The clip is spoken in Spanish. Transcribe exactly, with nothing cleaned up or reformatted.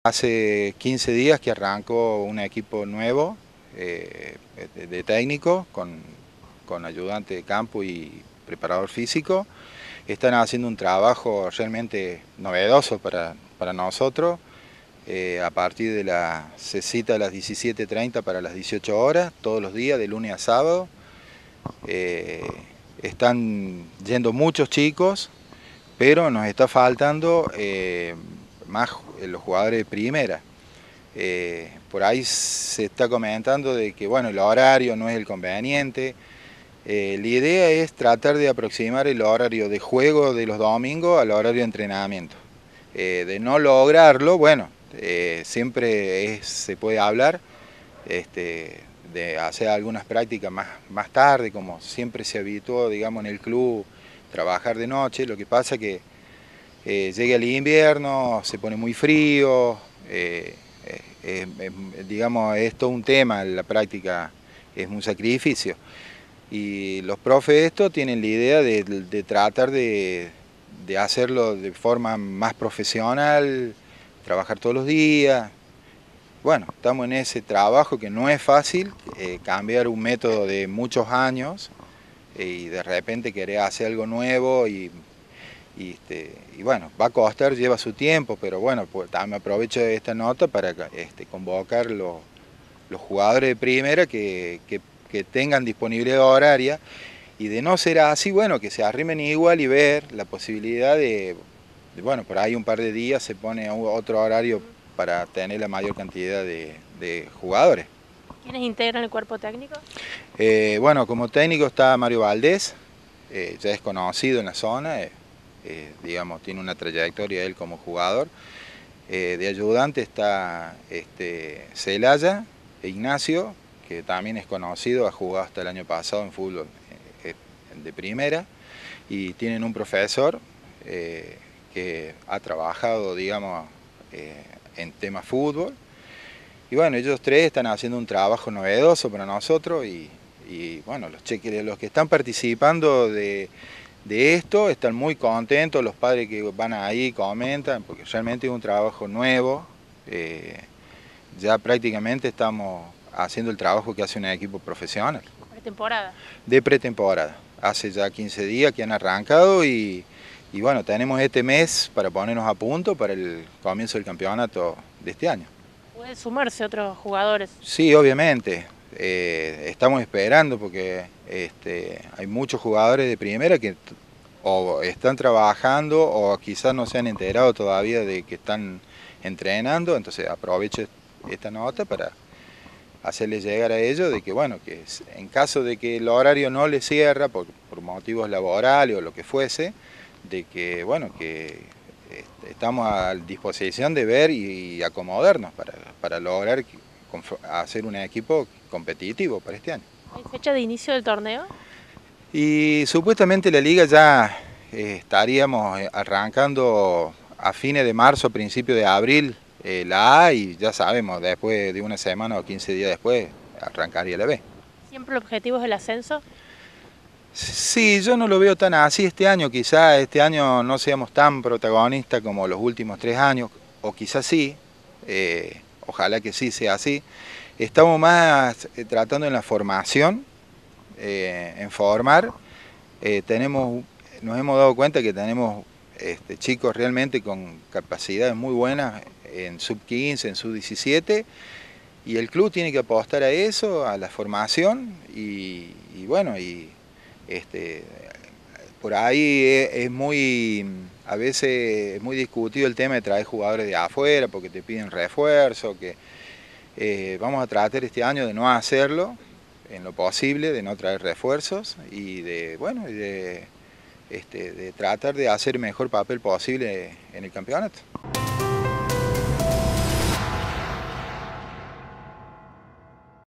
Hace quince días que arrancó un equipo nuevo eh, de, de técnico con, con ayudante de campo y preparador físico. Están haciendo un trabajo realmente novedoso para, para nosotros. Eh, a partir de la, se cita a las diecisiete treinta para las dieciocho horas, todos los días, de lunes a sábado. Eh, están yendo muchos chicos, pero nos está faltando eh, más los jugadores de primera. Eh, por ahí se está comentando de que bueno, el horario no es el conveniente. Eh, la idea es tratar de aproximar el horario de juego de los domingos al horario de entrenamiento. Eh, de no lograrlo, bueno, eh, siempre es, se puede hablar este, de hacer algunas prácticas más, más tarde, como siempre se habituó, digamos, en el club, trabajar de noche. Lo que pasa que eh, llega el invierno, se pone muy frío, eh, eh, eh, digamos, es todo un tema, la práctica es un sacrificio. Y los profes esto tienen la idea de, de tratar de, de hacerlo de forma más profesional, trabajar todos los días. Bueno, estamos en ese trabajo que no es fácil, eh, cambiar un método de muchos años eh, y de repente querer hacer algo nuevo y, y, este, y bueno, va a costar, lleva su tiempo, pero bueno, pues también aprovecho esta nota para este, convocar los, los jugadores de primera que, que, que tengan disponibilidad horaria, y de no ser así, bueno, que se arrimen igual y ver la posibilidad de, de bueno, por ahí un par de días se pone otro horario para tener la mayor cantidad de, de jugadores. ¿Quiénes integran el cuerpo técnico? Eh, bueno, como técnico está Mario Valdés, eh, ya es conocido en la zona, eh, eh, digamos, tiene una trayectoria él como jugador. Eh, de ayudante está este, Celaya e Ignacio, que también es conocido, ha jugado hasta el año pasado en fútbol eh, de primera, y tienen un profesor eh, que ha trabajado, digamos, eh, en tema fútbol. Y bueno, ellos tres están haciendo un trabajo novedoso para nosotros y, y bueno, los, cheques, los que están participando de, de esto están muy contentos, los padres que van ahí comentan, porque realmente es un trabajo nuevo. Eh, ya prácticamente estamos haciendo el trabajo que hace un equipo profesional. ¿Pretemporada? De pretemporada. Hace ya quince días que han arrancado y, y bueno, tenemos este mes para ponernos a punto para el comienzo del campeonato de este año. ¿Pueden sumarse otros jugadores? Sí, obviamente. Eh, estamos esperando porque este, hay muchos jugadores de primera que o están trabajando o quizás no se han enterado todavía de que están entrenando, entonces aprovecho esta nota para hacerles llegar a ellos de que, bueno, que en caso de que el horario no les cierra por, por motivos laborales o lo que fuese, de que, bueno, que este, estamos a disposición de ver y acomodarnos para, para lograr hacer un equipo competitivo para este año. ¿Hay fecha de inicio del torneo? Y supuestamente la liga ya eh, estaríamos arrancando a fines de marzo, principio de abril, eh, la A, y ya sabemos, después de una semana o quince días después arrancaría la B. ¿Siempre el objetivo es el ascenso? Sí, yo no lo veo tan así este año, quizás este año no seamos tan protagonistas como los últimos tres años, o quizás sí, eh, ojalá que sí sea así. Estamos más eh, tratando en la formación, eh, en formar, eh, tenemos, nos hemos dado cuenta que tenemos este, chicos realmente con capacidades muy buenas en sub quince, en sub diecisiete, y el club tiene que apostar a eso, a la formación, y, y bueno, y este, por ahí es, es muy, a veces es muy discutido el tema de traer jugadores de afuera porque te piden refuerzo, que eh, vamos a tratar este año de no hacerlo en lo posible, de no traer refuerzos y de, bueno, y de, este, de tratar de hacer el mejor papel posible en el campeonato.